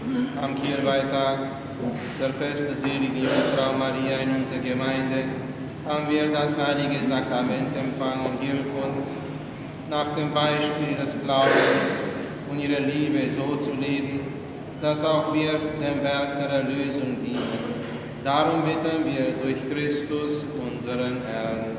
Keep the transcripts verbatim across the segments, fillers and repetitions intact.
am Kirchweihtag, der Feste seligen Jungfrau Maria in unserer Gemeinde, haben wir das heilige Sakrament empfangen. Hilf uns, nach dem Beispiel des Glaubens und ihrer Liebe so zu leben, dass auch wir dem Werk der Erlösung dienen. Darum bitten wir durch Christus, unseren Herrn.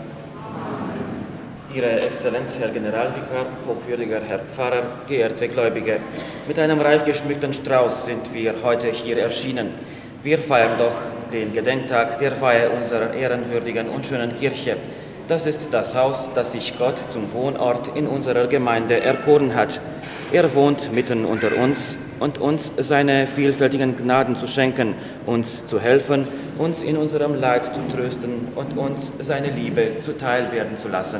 Ihre Exzellenz, Herr Generalvikar, hochwürdiger Herr Pfarrer, geehrte Gläubige, mit einem reich geschmückten Strauß sind wir heute hier erschienen. Wir feiern doch den Gedenktag der Weihe unserer ehrenwürdigen und schönen Kirche. Das ist das Haus, das sich Gott zum Wohnort in unserer Gemeinde erkoren hat. Er wohnt mitten unter uns und uns seine vielfältigen Gnaden zu schenken, uns zu helfen, uns in unserem Leid zu trösten und uns seine Liebe zuteil werden zu lassen.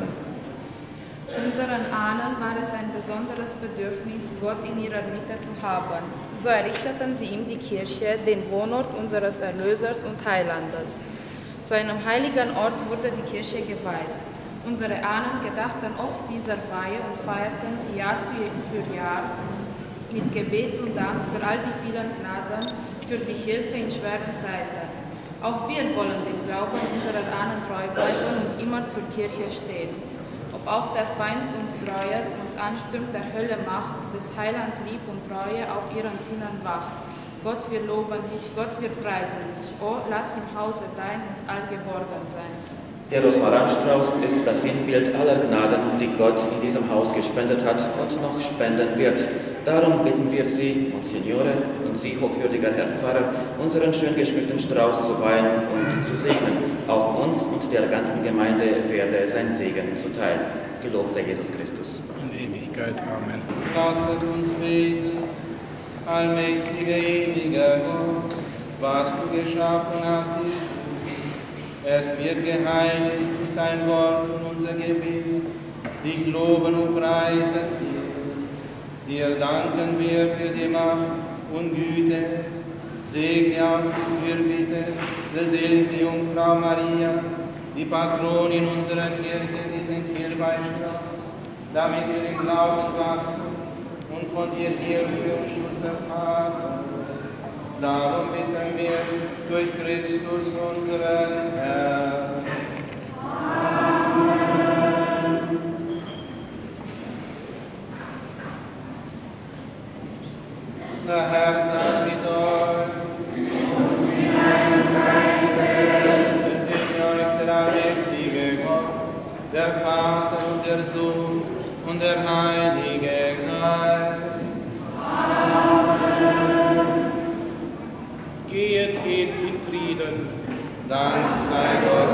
Unseren Ahnen war es ein besonderes Bedürfnis, Gott in ihrer Mitte zu haben. So errichteten sie ihm die Kirche, den Wohnort unseres Erlösers und Heilandes. Zu einem heiligen Ort wurde die Kirche geweiht. Unsere Ahnen gedachten oft dieser Weihe und feierten sie Jahr für, für Jahr mit Gebet und Dank für all die vielen Gnaden, für die Hilfe in schweren Zeiten. Auch wir wollen dem Glauben unserer Ahnen treu bleiben und immer zur Kirche stehen. Ob auch der Feind uns dreuet, uns anstürmt, der Hölle Macht, des Heiland Lieb und Treue auf ihren Zinnen wacht. Gott, wir loben dich, Gott, wir preisen dich. O, lass im Hause dein uns all geborgen sein. Der Rosmarinstrauß ist das Sinnbild aller Gnaden, die Gott in diesem Haus gespendet hat und noch spenden wird. Darum bitten wir Sie, Monsignore, und Sie, hochwürdiger Herr Pfarrer, unseren schön geschmückten Strauß zu weihen und zu segnen. Auch uns und der ganzen Gemeinde werde sein Segen zuteil. Gelobt sei Jesus Christus. In Ewigkeit. Amen. Lasset uns beten. Allmächtiger, ewiger Gott, was du geschaffen hast, ist gut. Es wird geheiligt durch dein Wort und unser Gebet. Dich loben und preisen wir. Dir danken wir für die Macht und Güte. Segne auch du, wir bitten, der selige Jungfrau Maria, die Patronin unserer Kirche, diesen Kirchweihstrauß, damit wir im Glauben wachsen und von dir Hilfe und Schutz erfahren. Darum bitten wir durch Christus, unseren Herrn. Der Herr sei mit euch. Es segne euch der allmächtige Gott, der Vater und der Sohn und der Heilige Geist. Geht hin in Frieden. Dank sei Gott.